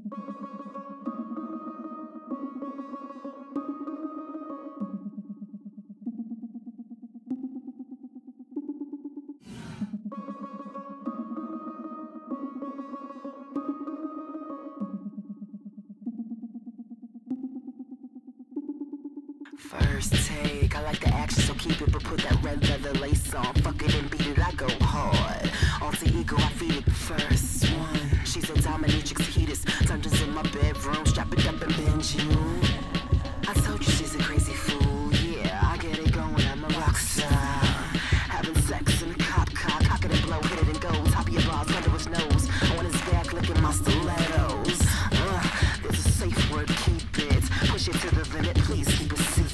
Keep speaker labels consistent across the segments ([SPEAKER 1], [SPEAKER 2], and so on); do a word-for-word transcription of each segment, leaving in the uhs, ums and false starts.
[SPEAKER 1] First take, I like the action, so keep it, but put that red leather lace on. Fuck it and beat it, I go hard. Alter ego, I feed it first one. She's a dominatrix, heaters, dungeons in my bedroom. Strap it up and bend you. I told you she's a crazy fool. Yeah, I get it going, I'm a rock star. Having sex in a cop car, cock it and blow, hit it and go. Top of your balls, under his nose. On his back, licking my stilettos. Uh, there's a safe word, keep it. Push it to the limit, please keep it secret.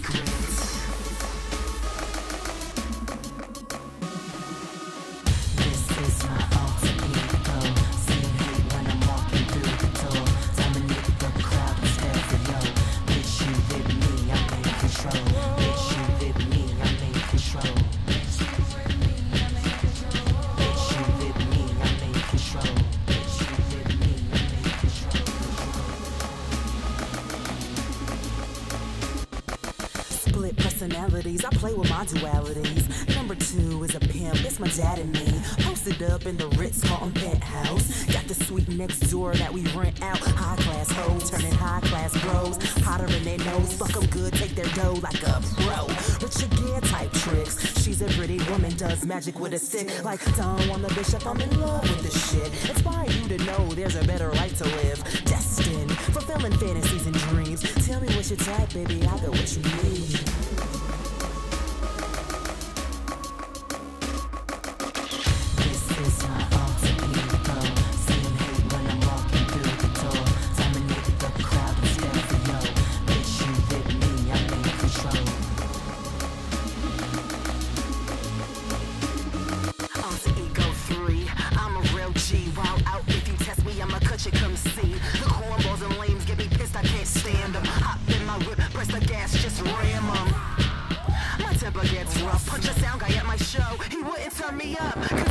[SPEAKER 1] Split personalities, I play with my dualities. Number two is a pimp, it's my dad and me. Posted up in the Ritz-Carlton penthouse. Got the suite next door that we rent out. High class hoes, turning high class bros. Hotter in their nose, fuck them good, take their dough like a pro. Richard Gere type tricks. She's a pretty woman, does magic with a stick. Like Don Juan the Bishop, I'm in love with this shit. Inspire you to know there's a better life to live. Destined, fulfilling fantasies and dreams. Tell me what's your type, baby, I got what you need. Come see the cornballs and lames get me pissed, I can't stand them. Hop in my whip, press the gas, just ram them. My temper gets rough, punch a sound guy at my show, he wouldn't turn me up.